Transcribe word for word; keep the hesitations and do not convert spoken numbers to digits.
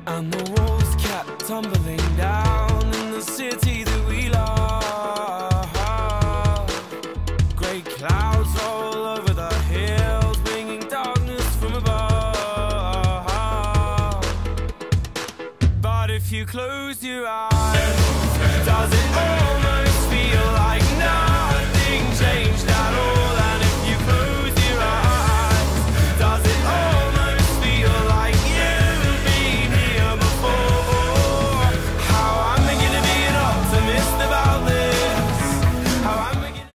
and the walls kept tumbling down in the city that we love. Great clouds all over the hills, bringing darkness from above. But if you close your eyes, does it almost feel like nothing changed at all?